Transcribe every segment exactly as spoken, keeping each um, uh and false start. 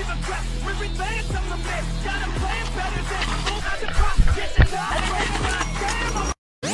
give a crap. We're advanced, I'm the man. Got a plan better than all other competition. I pray goddamn.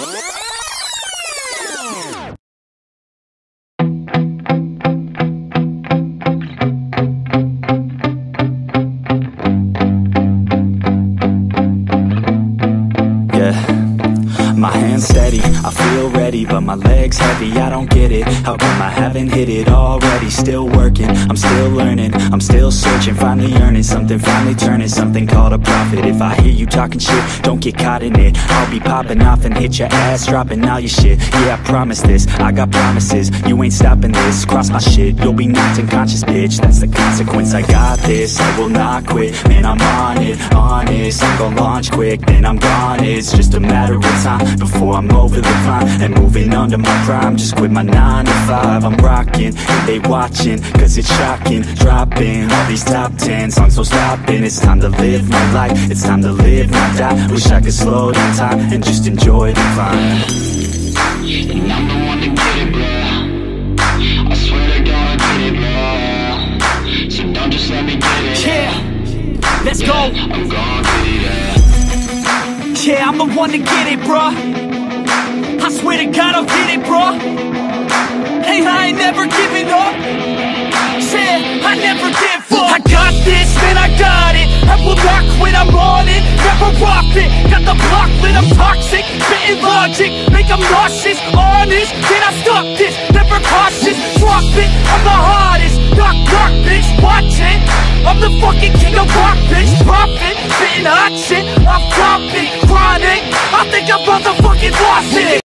My hands steady, I feel ready, but my legs heavy, I don't get it. How come I haven't hit it already? Still working, I'm still learning, I'm still searching, finally earning something, finally turning something called a profit. If I hear you talking shit, don't get caught in it. I'll be popping off and hit your ass, dropping all your shit. Yeah, I promise this, I got promises, you ain't stopping this. Cross my shit, you'll be knocked unconscious, bitch. That's the consequence, I got this, I will not quit. Man, I'm on it, honest, I'm gon' launch quick, then I'm gone. It's just a matter of time before I'm over the climb and moving under my prime. Just quit my nine to five, I'm rocking and they watching, cause it's shocking. Dropping all these top ten songs, so stopping. It's time to live my life, it's time to live, not die. Wish I could slow down time and just enjoy the climb. And I'm the one to get it, bro. I swear to God I get it, bro. So don't just let me get it. Yeah, let's yeah, go. I'm gon' get it, yeah. Yeah, I'm the one to get it, bruh. I swear to God I'll get it, bruh. Hey, I ain't never giving up. Yeah, I never give up. I got this, man, I got it. I will not quit, I'm on it. Never off it. Got the block lit, I'm toxic. Spitting logic, make them nauseous. Honest, can I stop this? Never cautious, drop it. I'm the hardest. Knock, knock, bitch, watch it. I'm the fucking king of rock, bitch. Profit, spitting hot shit. I'm dropping, chronic. I think I'm motherfucking lost it.